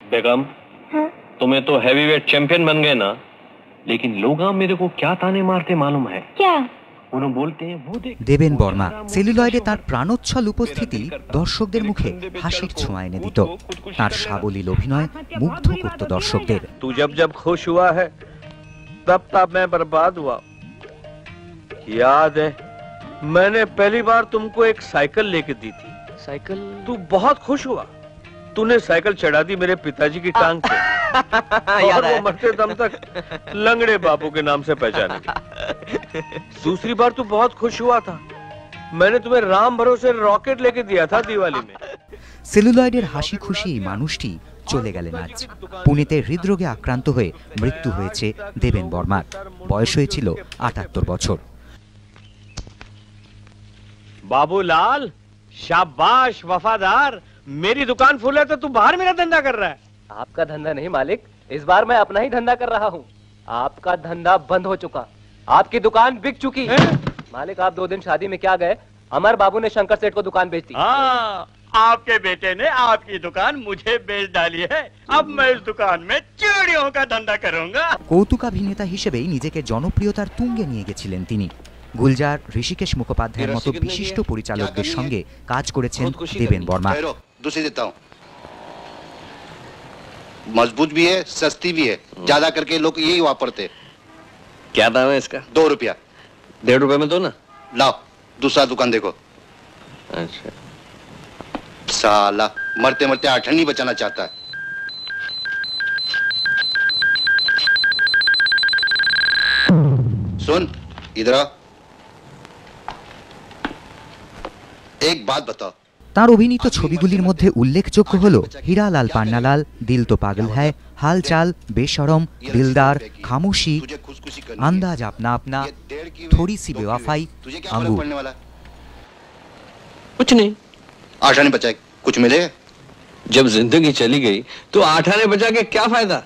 बेगम, हाँ? तुम्हें तो हैवीवेट चैंपियन बन गए ना, लेकिन लोग मेरे को क्या ताने मारते मालूम है? क्या? उन्होंने बोलते हैं वो देख দেবেন বর্মা সেলুলয়েডে তার প্রাণোচ্ছল উপস্থিতি দর্শকদের মুখে হাসির ছোঁয়া এনে দিত। তার সাবলীল অভিনয় মুগ্ধ করত দর্শকদের। तू जब जब खुश हुआ है तब तब मैं बर्बाद हुआ। याद है मैंने पहली बार तुमको एक साइकिल लेके दी थी। साइकिल? तू बहुत खुश हुआ, तूने साइकिल चढ़ा दी मेरे पिताजी की टांग पे और वो मरते दम तक लंगड़े बापू के नाम से पहचाने। दूसरी बार तू बहुत खुश हुआ था, मैंने तुम्हें राम भरोसे रॉकेट लेके दिया था दिवाली में। সেলুলয়েডের হাসি খুশি এই মানুষটি চলে গেলেন আজ। পুনেতে হৃদরোগে আক্রান্ত হয়ে মৃত্যু হয়েছে দেবেন বর্মার। বয়স হয়েছিল ৭৮ বছর। बाबूलाल शाबाश वफादार, मेरी दुकान फुल है तो तू बाहर मेरा धंधा कर रहा है। आपका धंधा नहीं मालिक, इस बार मैं अपना ही धंधा कर रहा हूँ। आपका धंधा बंद हो चुका, आपकी दुकान बिक चुकी है। मालिक आप 2 दिन शादी में क्या गए, अमर बाबू ने शंकर सेठ को दुकान बेच दी। हाँ, आपके बेटे ने आपकी दुकान मुझे बेच डाली है। अब मैं इस दुकान में चूड़ियों का धंधा करूंगा। কৌতুকাভিনেতা হিসেবেই নিজেকে জনপ্রিয়তার তুঙ্গে নিয়ে গেছিলেন তিনি। গুলজার, ঋষিকেশ মুখোপাধ্যায়ের মতো বিশিষ্ট পরিচালকদের সঙ্গে কাজ করেছেন দেবেন বর্মা। दूसरी देता हूँ, मजबूत भी है, सस्ती भी है, ज्यादा करके लोग यही वापरते। क्या दाम है इसका? 2 रुपया। 1.5 रुपए में दो ना। लाओ दूसरा दुकान देखो। अच्छा साला मरते मरते आठनी बचाना चाहता है। सुन इधर आओ, एक बात बताओ। তার অভিনীত ছবিগুলির মধ্যে উল্লেখযোগ্য হল হীরালাল পান্নালাল, দিল তো পাগল হ্যায়, হালচাল, বেশরম, দিলদার, খামোশি, আন্দাজ আপনা আপনা, থোড়ি সি বেওয়াফাই, আঙ্গুর। कुछ नहीं, 8 आने बचाए कुछ मिले? जब जिंदगी चली गई तो 8 आने बचा के क्या फायदा?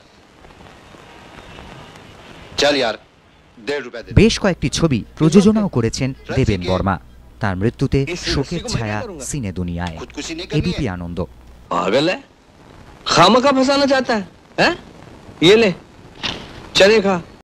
चल यार 1.5 रुपया दे। বেশ কয়েকটি ছবি প্রযোজনাও করেছেন দেবেন বর্মা। তার মৃত্যুতে শোকের ছায়া সিনে দুনিয়ায়। এবিপি আনন্দ। पागल है, खामखा फंसाना चाहता है? ये ले चने खा।